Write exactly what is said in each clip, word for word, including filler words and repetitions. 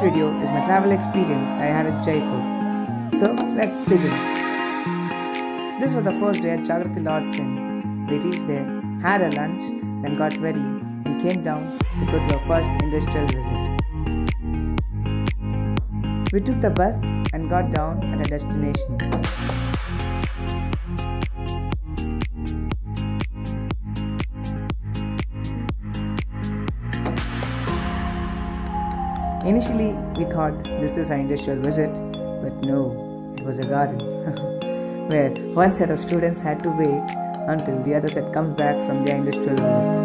video is my travel experience I had at Jaipur. So let's begin. This was the first day at Jagrati Lodge Inn. We reached there, had a lunch, then got ready and came down to go to our first industrial visit. We took the bus and got down at our destination. Initially, we thought this is our industrial visit, but no, it was a garden where one set of students had to wait until the other set comes back from their industrial visit.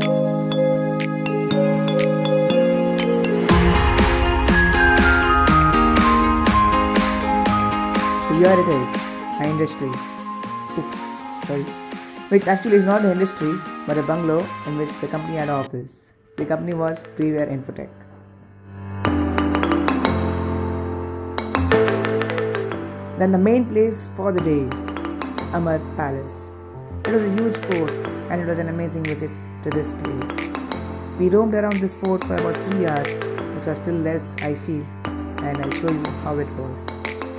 So here it is, our industry. Oops, sorry. Which actually is not an industry, but a bungalow in which the company had office. The company was Preware Infotech. Then the main place for the day, Amar Palace. It was a huge fort and it was an amazing visit to this place. We roamed around this fort for about three hours, which was still less I feel, and I'll show you how it was.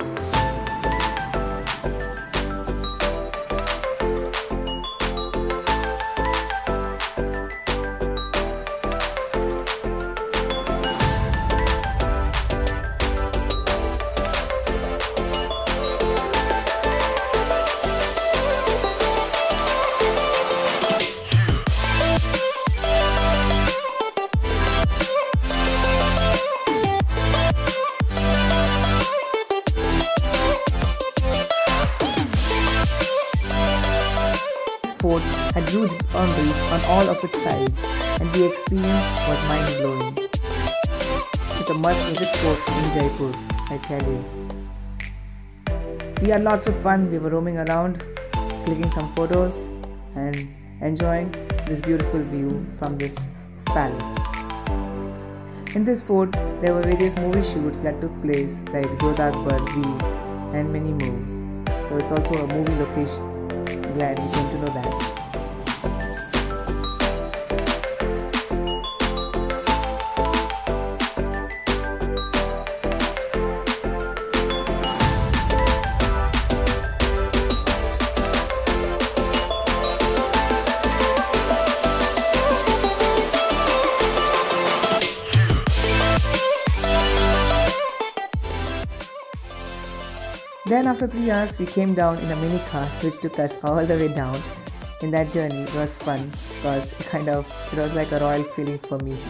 Fort had huge boundaries on all of its sides, and the experience was mind-blowing. It's a must-visit fort in Jaipur, I tell you. We had lots of fun. We were roaming around, clicking some photos and enjoying this beautiful view from this palace. In this fort, there were various movie shoots that took place like Jodha Akbar, Veer and many more. So it's also a movie location. Glad you came to know that. Then after three hours, we came down in a mini car which took us all the way down. In that journey, it was fun because it kind of, it was like a royal feeling for me.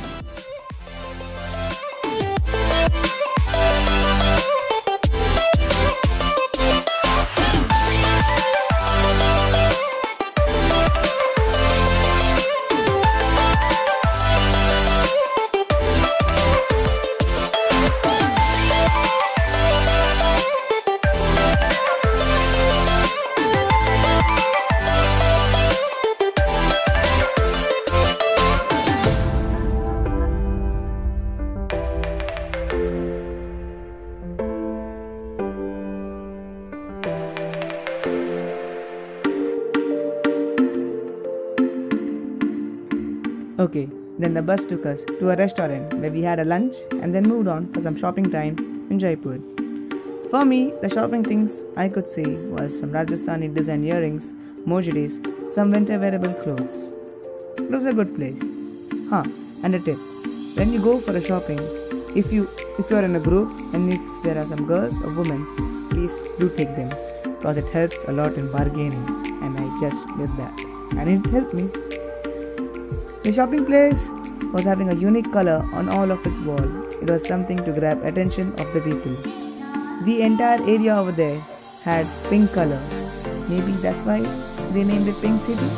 Okay, then the bus took us to a restaurant where we had a lunch and then moved on for some shopping time in Jaipur. For me, the shopping things I could say was some Rajasthan design earrings, mojiris, some winter wearable clothes. It was a good place. Huh, and a tip. When you go for a shopping, if you if you are in a group and if there are some girls or women, please do take them because it helps a lot in bargaining, and I just did that and it helped me. The shopping place was having a unique color on all of its wall. It was something to grab attention of the people. The entire area over there had pink color. Maybe that's why they named it Pink City.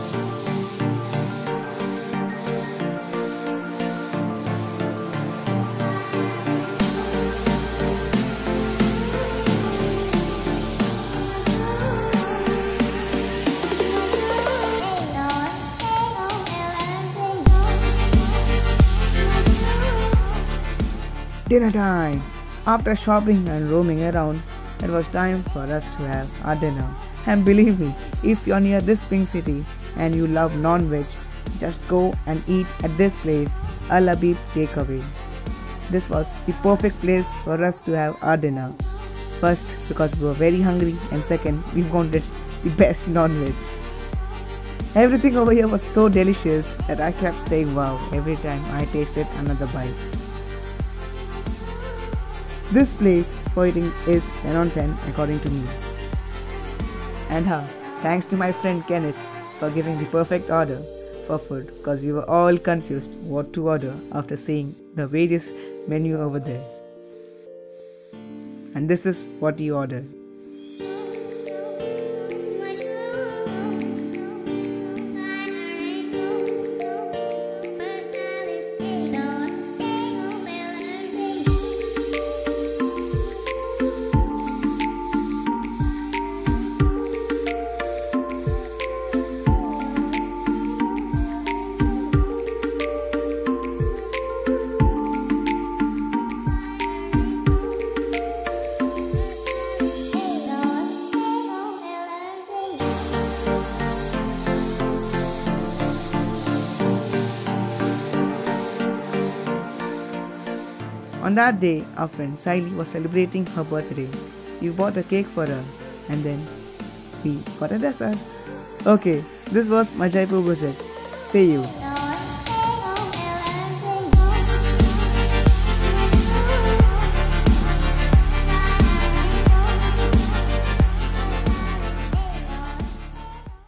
Dinner time! After shopping and roaming around, it was time for us to have our dinner. And believe me, if you're near this Pink City and you love non-veg, just go and eat at this place, Al Habib Takeaway. this was the perfect place for us to have our dinner. First, because we were very hungry, and second, we wanted the best non-veg. Everything over here was so delicious that I kept saying wow every time I tasted another bite. This place for eating is ten on ten according to me. And huh, thanks to my friend Kenneth for giving the perfect order for food, because we were all confused what to order after seeing the various menu over there. And this is what he ordered. On that day, our friend Siley was celebrating her birthday. We bought a cake for her and then we got a dessert. Okay, this was my Jaipur visit. See you.